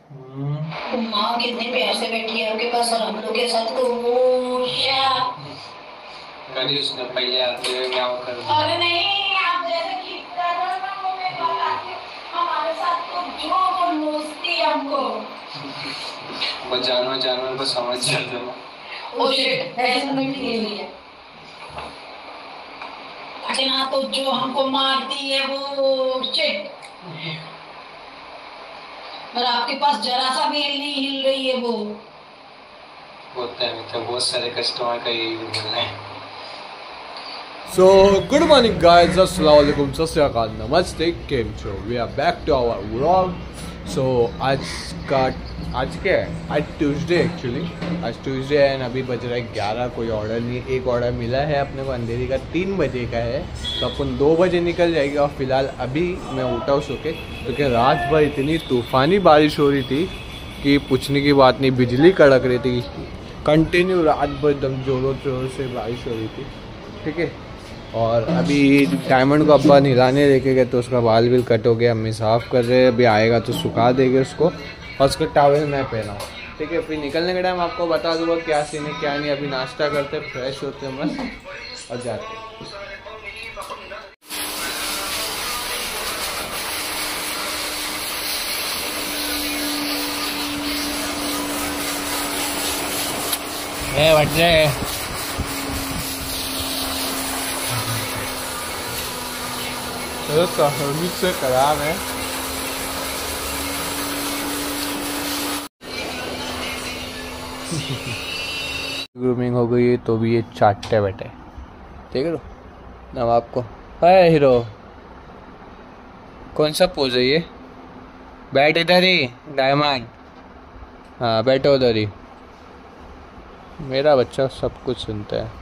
माँ कितने प्यार से बैठी है आपके पास और हम लोग के साथ खामोशा। कभी उसने पहले आते हुए क्या कर। अरे नहीं, आप जैसे कि कर रहे हो ना, वो मेरे पास आके हमारे साथ तो जो दोस्ती हमको। वो जानवर जानवर को समझ जाते हो। ओ शिट, ऐसा नहीं खेली है। ना तो जो हमको मारती है वो शिट, और आपके पास जरा सा भी नहीं हिल रही है वो। होता है तो बहुत सारे कस्टमर का यही बोलना है। So, good morning guys, Assalamualaikum, Sat Sri Akal, Namaste, केम छो, we are back to our vlog. So, आज क्या है? आज ट्यूसडे एक्चुअली, आज ट्यूसडे है। अभी बज रहा है 11, कोई ऑर्डर नहीं। एक ऑर्डर मिला है अपने को अंधेरी का, 3 बजे का है, तो अपन 2 बजे निकल जाएगी। और फिलहाल अभी मैं उठा हूँ सो के, क्योंकि रात भर इतनी तूफ़ानी बारिश हो रही थी कि पूछने की बात नहीं। बिजली कड़क रही थी कंटिन्यू, रात भर एकदम ज़ोरों शोरों से बारिश हो रही थी, ठीक है। और अभी डायमंड को अब्बा नहलाने लेके गए, तो उसका बाल बिल कट हो गया, अम्मी साफ़ कर रहे हैं। अभी आएगा तो सुखा देंगे उसको, और उसका टॉवल मैं पहनाऊँ, ठीक है। फिर निकलने के टाइम आपको बता दूँगा क्या सीन है क्या नहीं। अभी नाश्ता करते, फ्रेश होते मस्त और जाते। से खराब है। ग्रूमिंग हो गई तो भी ये चाटते बैठे, देख लो ना आपको। है हीरो, कौन सा पोज है ये? बैठ इधर ही डायमंड, हाँ बैठो उधर ही। मेरा बच्चा सब कुछ सुनता है।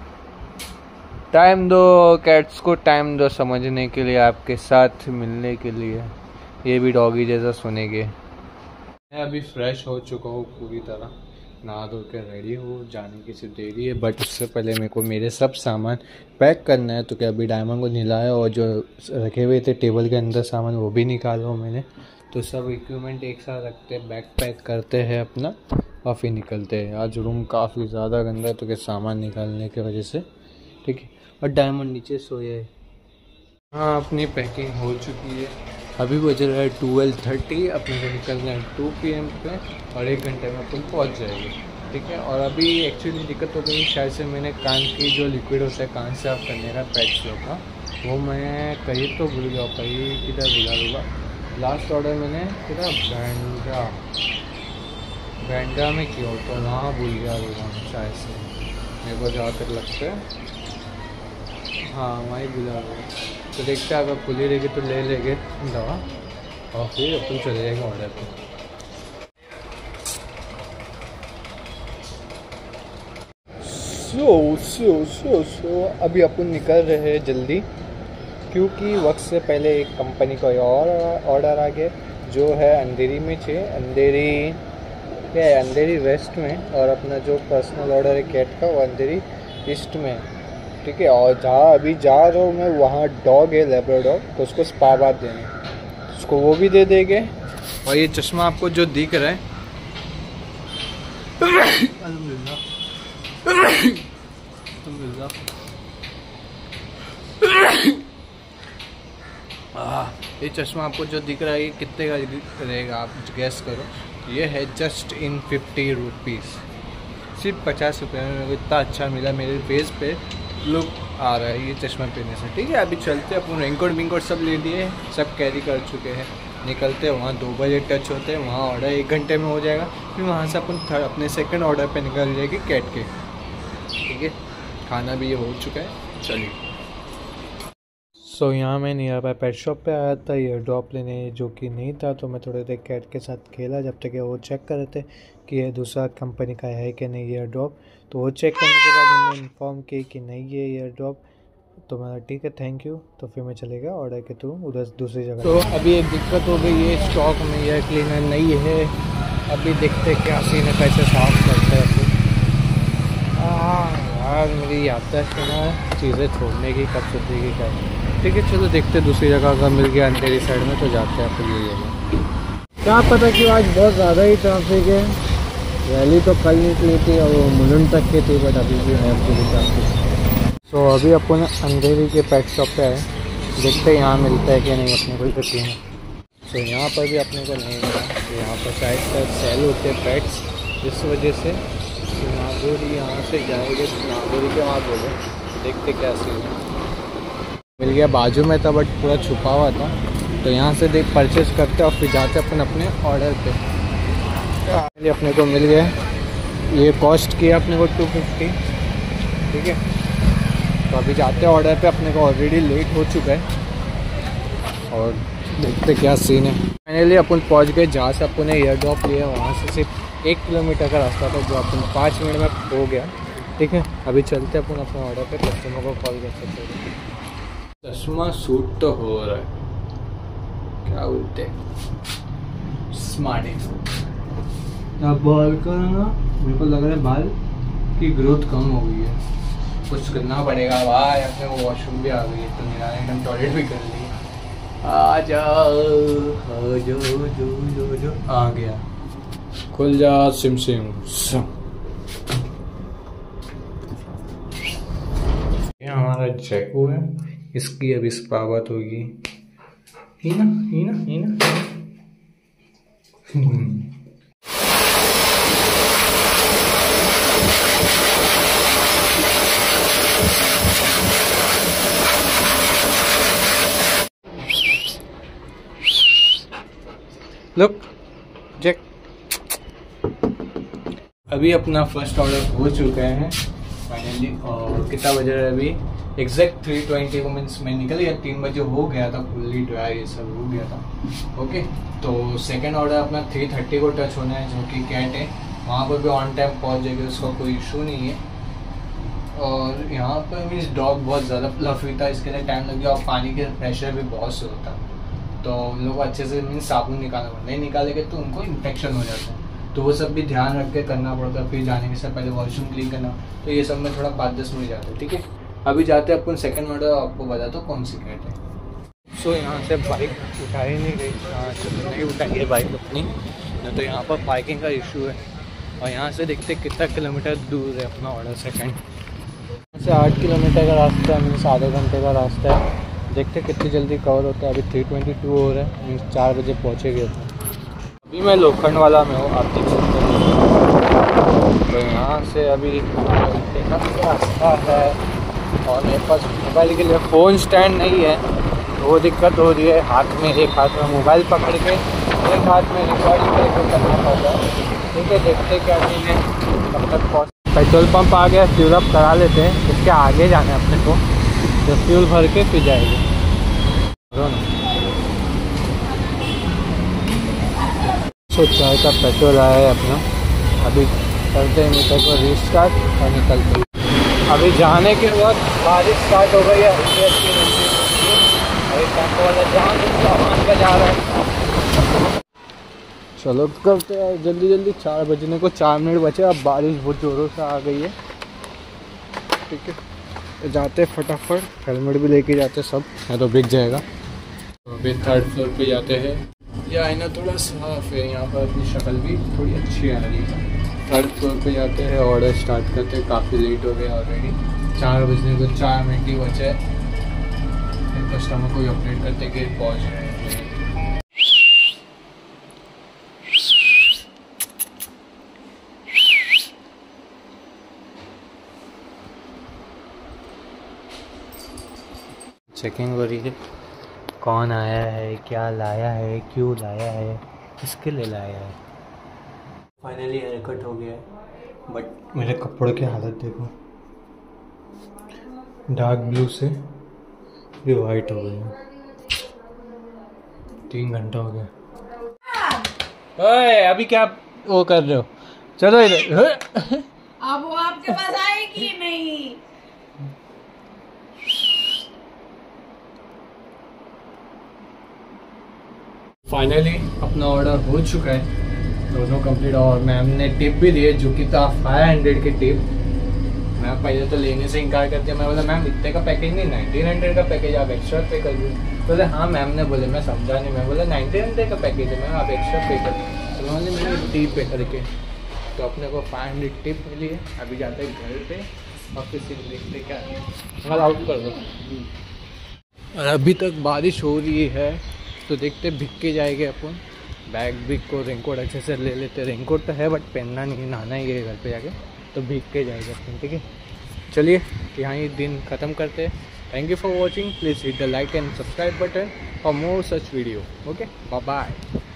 टाइम दो कैट्स को, टाइम दो समझने के लिए, आपके साथ मिलने के लिए। ये भी डॉगी जैसा सुनेंगे। मैं अभी फ्रेश हो चुका हूँ पूरी तरह, नहा धो के रेडी हूँ, जाने की सिर्फ देरी है। बट उससे पहले मेरे को मेरे सब सामान पैक करना है। तो क्या अभी डायमंड को नहलाया और जो रखे हुए थे टेबल के अंदर सामान वो भी निकाला हूँ मैंने। तो सब इक्विपमेंट एक साथ रखते हैं, बैग पैक करते हैं अपना और फिर निकलते हैं। आज रूम काफ़ी ज़्यादा गंदा है, तो क्या सामान निकालने की वजह से, ठीक है। और डायमंड नीचे सोया है। हाँ, अपनी पैकिंग हो चुकी है। अभी बज रहा है 12:30, अपने को निकलना है 2 PM पे, और 1 घंटे में अपन पहुँच जाएंगे, ठीक है। और अभी एक्चुअली दिक्कत हो गई, शायद से मैंने कान की जो लिक्विड होता है कान साफ करने का, पैच का, वो मैं कहीं तो भूल गया, कहीं किधर भुला दूँगा। लास्ट ऑर्डर मैंने किधर बैंड्रा में किया, तो वहाँ भूल गया होगा शायद से, मेरे को जहाँ तक लगता है। हाँ वहीं भूला होगा। तो देखते हैं, अगर खुली रहेगी तो ले लेंगे दवा, और फिर अपन चले जाएंगे ऑर्डर पे। सो अभी अपन निकल रहे हैं जल्दी, क्योंकि वक्त से पहले एक कंपनी का और ऑर्डर आ गया, जो है अंधेरी में अंधेरी क्या है, अंधेरी वेस्ट में। और अपना जो पर्सनल ऑर्डर है कैट का, वो अंधेरी ईस्ट में, ठीक है। और जहाँ अभी जा रहा हूँ मैं, वहाँ डॉग है लैब्राडोर, तो उसको स्पा बाथ देने, उसको वो भी दे देंगे। और ये चश्मा आपको जो दिख रहा है ये चश्मा आपको जो दिख रहा है, ये कितने का रहेगा आप गैस करो। ये है जस्ट इन 50 रुपीज़, सिर्फ 50 रुपये में। मेरे को इतना अच्छा मिला, मेरे फेस पे लुक आ रहा है ये चश्मा पहनने से, ठीक है। अभी चलते हैं, अपन रेनकोट विंकोट सब ले लिए, सब कैरी कर चुके हैं। निकलते हैं, वहाँ 2 बजे टच होते हैं, वहाँ ऑर्डर 1 घंटे में हो जाएगा। फिर वहाँ से अपन अपने सेकंड ऑर्डर पे निकल जाएगी कैट के, ठीक है। खाना भी ये हो चुका है, चलिए। सो यहाँ मैं नहीं आ पाया, पेट शॉप पे आया था ईयर ड्रॉप लेने, जो कि नहीं था। तो मैं थोड़ी देर कैट के साथ खेला, जब तक वो चेक कर रहे थे कि ये दूसरा कंपनी का है कि नहीं ईयर ड्रॉप। तो वो चेक करने के बाद उन्होंने इन्फॉर्म की कि नहीं ये ईयर ड्रॉप। तो मैं ठीक है थैंक यू। तो फिर मैं चले गया ऑर्डर के थ्रू उधर दूसरी जगह। तो अभी एक दिक्कत हो गई है, स्टॉक में ईयर क्लीनर नहीं है। अभी देखते क्या सीन है, कैसे साफ करते हैं फिर। यार मेरी याददाश्त है ना चीज़ें छोड़ने की, कब सुधरेगी क्या। ठीक है चलो देखते दूसरी जगह अगर मिल गया अंधेरी साइड में तो जाते हैं फिर ये जगह। क्या पता क्यों आज बहुत ज़्यादा ही ट्रैफिक है। रैली तो कल निकली थी और वो मुलुंड तक की थी, बट अभी भी है पूरी ट्रैफिक। सो अभी अपन अंधेरी के पेट शॉप पे आए, देखते हैं यहाँ मिलता है कि नहीं अपने को छुट्टी में। तो यहाँ पर भी अपने को नहीं मिला। तो यहाँ पर शायद सेल होते हैं पेट्स, इस वजह से नागौरी यहाँ से जाएंगे, नागौरी के वहाँ बोले, देखते क्या सीन है। मिल गया, बाजू में था बट पूरा छुपा हुआ था। तो यहाँ से देख परचेज करते और फिर जाते अपन अपने ऑर्डर पे। ये अपने को मिल गया, ये कॉस्ट किया अपने को 250, ठीक है। तो अभी जाते हैं ऑर्डर पे, अपने को ऑलरेडी लेट हो चुका है और देखते क्या सीन है। फाइनली अपन पहुंच गए जहाँ से अपन ने एयर ड्रॉप लिया, वहाँ से सिर्फ 1 किलोमीटर का रास्ता था, जो अपन 5 मिनट में हो गया, ठीक है। अभी चलते अपन अपने ऑर्डर पे, कस्टमर को कॉल कर सकते हैं। चश्मा सूट तो हो रहा है, क्या बोलते हैं, स्मार्ट है। अब बाल का ना मेरे को लग रहा है बाल की ग्रोथ कम हो गई है, कुछ करना पड़ेगा भाई। अपने वो वॉशरूम भी आ गई है, तो मेरा एकदम टॉयलेट भी कर ली। आ जाओ जो आ गया, खुल जा सिम सिम। ये हमारा जैकू है, इसकी अभी स्पावत होगी ही ना। लुक जैक, अभी अपना फर्स्ट ऑर्डर हो चुका है फाइनली। और कितना बज रहा है अभी, एग्जैक्ट 3:20 को, मीन्स मैं निकल गया 3 बजे हो गया था, फुल्ली ड्राई ये सब हो गया था। ओके, तो सेकंड ऑर्डर अपना 3:30 को टच होना है, जो कि कैट है, वहाँ पर भी ऑन टाइम पहुँच जाएगी, उसका कोई इशू नहीं है। और यहाँ पर मीन्स डॉग बहुत ज़्यादा फ्लफी था, इसके लिए टाइम लग गया और पानी के प्रेशर भी बहुत स्लो था, तो उन लोगों को अच्छे से मीन्स साबुन निकालना पड़ता, नहीं निकालेंगे तो उनको इन्फेक्शन हो जाता है, तो वो सब भी ध्यान रख के करना पड़ता है। फिर जाने के से पहले वॉशरूम क्लीन करना, तो ये सब में थोड़ा 5-10 मिनट जाते हैं, ठीक है। अभी जाते हैं अपन सेकंड ऑर्डर, आपको बता दो कौन सी कैट है। सो यहाँ से बाइक उठाई नहीं गई, यहाँ से नहीं उठाई है बाइक अपनी, तो यहाँ पर पार्किंग का इशू है। और यहाँ से देखते कितना किलोमीटर दूर है अपना ऑर्डर सेकंड। यहाँ से 8 किलोमीटर का रास्ता है, मीन्स आधे घंटे का रास्ता है, देखते कितनी जल्दी कवर होता है। अभी 3:22 हो रहा है, मीन्स 4 बजे पहुँचेंगे। अभी मैं लोखंड वाला में हूँ, आप देख सकते हैं। तो यहाँ से अभी रास्ता है और मेरे पास मोबाइल के लिए फ़ोन स्टैंड नहीं है, तो वो दिक्कत हो रही है। हाथ में एक हाथ में मोबाइल पकड़ के, एक हाथ में रिकॉर्डिंग करके करना पड़ता है, ठीक है। देखते क्या नहीं है, तब तक पहुँच। पेट्रोल पंप आ गया, फ्यूल अप करा लेते हैं, इसके आगे जाना है अपने को, तो फ्यूल भर के फिर जाएंगे। तो चाय का पेट्रोल आया है अपना, अभी करते हैं मीटर को रीस्टार्ट और निकलते हैं। अभी जाने के बाद बारिश स्टार्ट हो गई है, हल्की अभी टेम्पो वाला जहाँ सामान का जा रहा है। चलो करते हैं जल्दी जल्दी, 4 बजने को 4 मिनट बचे, अब बारिश बहुत ज़ोरों से आ गई है, ठीक है। जाते फटाफट, हेलमेट भी लेके जाते सब, है तो बिक जाएगा। तो अभी 3rd फ्लोर पे जाते हैं। यह आईना थोड़ा साफ है, यहाँ पर अपनी शक्ल भी थोड़ी अच्छी आ रही है। 3rd फ्लोर पे जाते हैं, ऑर्डर स्टार्ट करते हैं। काफ़ी लेट हो गया ऑलरेडी, 4 बजने को 4 मिनट ही बचे। फिर कस्टमर को अपडेट करते कि पहुँच रहे हैं। चेकिंग हो रही है, कौन आया है, क्या लाया है, क्यों लाया है, किसके लिए लाया है। फाइनली हेयर कट हो गया है, बट मेरे कपड़ों की हालत देखो, डार्क ब्लू से भी वाइट हो गई है। 3 घंटा हो गया। ओए अभी क्या वो कर रहे हो, चलो इधर। अब वो आपके पास आएगी नहीं। फाइनली अपना ऑर्डर हो चुका है, दोनों कंप्लीट। और मैम ने टिप भी दी है, जो कि था 500 की टिप, मैं पहले तो लेने से इनकार कर दिया। मैं बोला मैम इतने का पैकेज नहीं, 1900 का पैकेज, आप एक्स्ट्रा पे कर दीजिए। बोले हाँ मैम ने बोले, मैं समझा नहीं। मैं बोला 1900 का पैकेज है मैम, आप एक्स्ट्रा पे कर। तो मैं बोले मैंने टिप पे करके, तो अपने को 500 टिप मिली है। अभी जाते हैं घर पे और फिर सिर्फ देखते क्या है, आउट कर दो। और अभी तक बारिश हो रही है, तो देखते भीग के जाएंगे अपन। बैग भी को रेनकोट अच्छे से ले लेते। रेनकोट तो है बट पहनना नहीं, नहाना ही है घर पे जाके, तो भीग के जाएगा अपन। ठीक है, चलिए यहाँ ये दिन ख़त्म करते हैं। Thank you for watching, please hit the like and subscribe button for more such video. Okay, bye bye.